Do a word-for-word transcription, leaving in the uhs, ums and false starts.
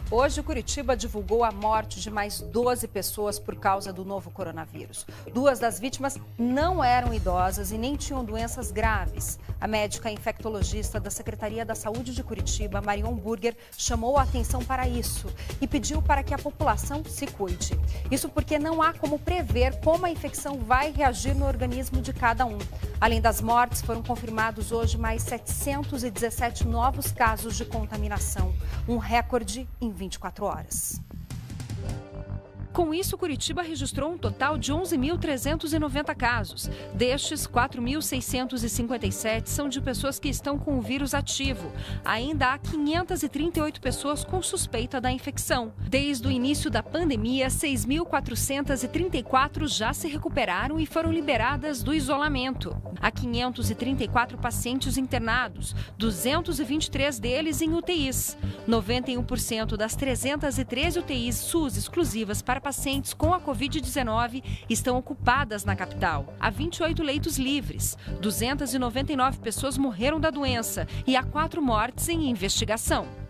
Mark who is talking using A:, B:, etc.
A: Hoje, Curitiba divulgou a morte de mais doze pessoas por causa do novo coronavírus. Duas das vítimas não eram idosas e nem tinham doenças graves. A médica infectologista da Secretaria da Saúde de Curitiba, Marion Burger, chamou a atenção para isso e pediu para que a população se cuide. Isso porque não há como prever como a infecção vai reagir no organismo de cada um. Além das mortes, foram confirmados hoje mais setecentos e dezessete novos casos de contaminação, um recorde em vinte e quatro horas. Com isso, Curitiba registrou um total de onze mil trezentos e noventa casos. Destes, quatro mil seiscentos e cinquenta e sete são de pessoas que estão com o vírus ativo. Ainda há quinhentas e trinta e oito pessoas com suspeita da infecção. Desde o início da pandemia, seis mil quatrocentas e trinta e quatro já se recuperaram e foram liberadas do isolamento. Há quinhentos e trinta e quatro pacientes internados, duzentos e vinte e três deles em U T Is. noventa e um por cento das trezentas e treze U T Is SUS exclusivas para pacientes com a covid dezenove estão ocupadas na capital. Há vinte e oito leitos livres, duzentas e noventa e nove pessoas morreram da doença e há quatro mortes em investigação.